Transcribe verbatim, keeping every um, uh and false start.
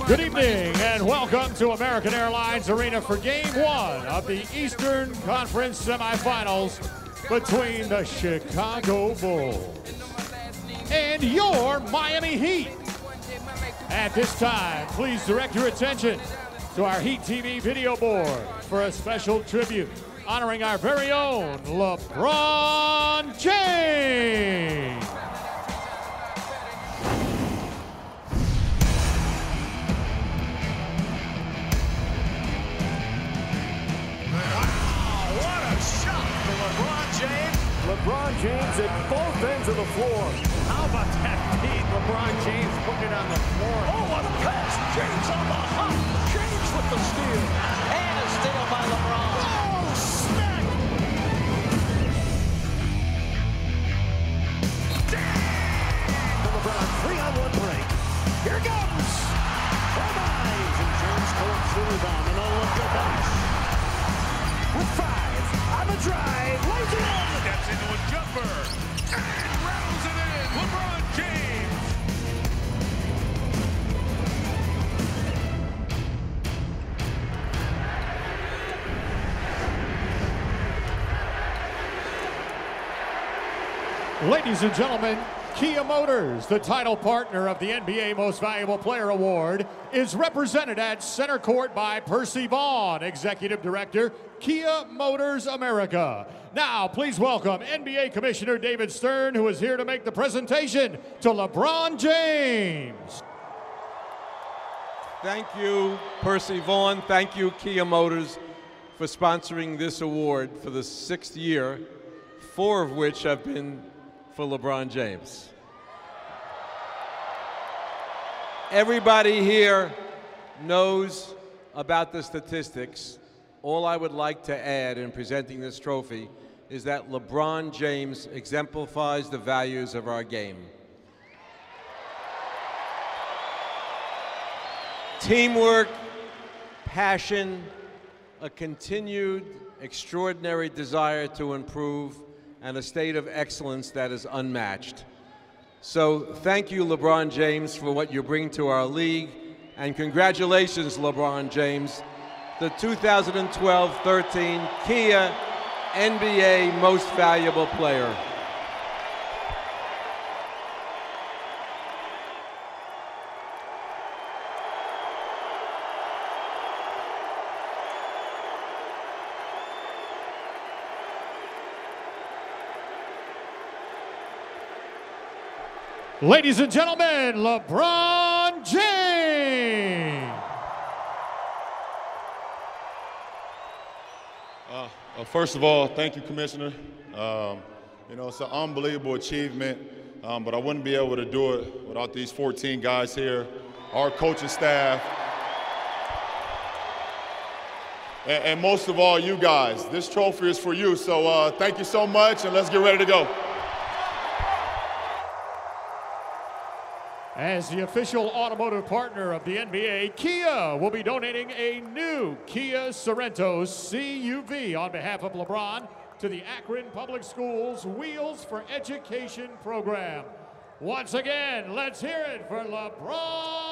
Good evening and welcome to American Airlines Arena for Game One of the Eastern Conference Semifinals between the Chicago Bulls and your Miami Heat. At this time, please direct your attention to our Heat T V video board for a special tribute honoring our very own LeBron James. LeBron James at both ends of the floor. How about that feed? LeBron James putting it on the floor. Oh, what a pass! James on the hop. James with the steal. And a steal by LeBron. Oh, snap! The LeBron three-on-one break. Here goes. Provides. And James collects the rebound. And oh, look at that. With five. On the drive. Lays it in. Steps into a jumper and rattles it in. LeBron James. Ladies and gentlemen, Kia Motors, the title partner of the N B A Most Valuable Player Award, is represented at center court by Percy Vaughn, Executive Director, Kia Motors America. Now, please welcome N B A Commissioner David Stern, who is here to make the presentation to LeBron James. Thank you, Percy Vaughn. Thank you, Kia Motors, for sponsoring this award for the sixth year, four of which have been for LeBron James. Everybody here knows about the statistics. All I would like to add in presenting this trophy is that LeBron James exemplifies the values of our game. Teamwork, passion, a continued extraordinary desire to improve, and a state of excellence that is unmatched. So thank you, LeBron James, for what you bring to our league, and congratulations, LeBron James, the two thousand twelve thirteen Kia N B A Most Valuable Player. Ladies and gentlemen, LeBron James. Uh, uh, first of all, thank you, Commissioner. Um, you know, it's an unbelievable achievement, um, but I wouldn't be able to do it without these fourteen guys here, our coaching staff, and, and most of all, you guys. This trophy is for you, so uh, thank you so much, and let's get ready to go. As the official automotive partner of the N B A, Kia will be donating a new Kia Sorento C U V on behalf of LeBron to the Akron Public Schools Wheels for Education program. Once again, let's hear it for LeBron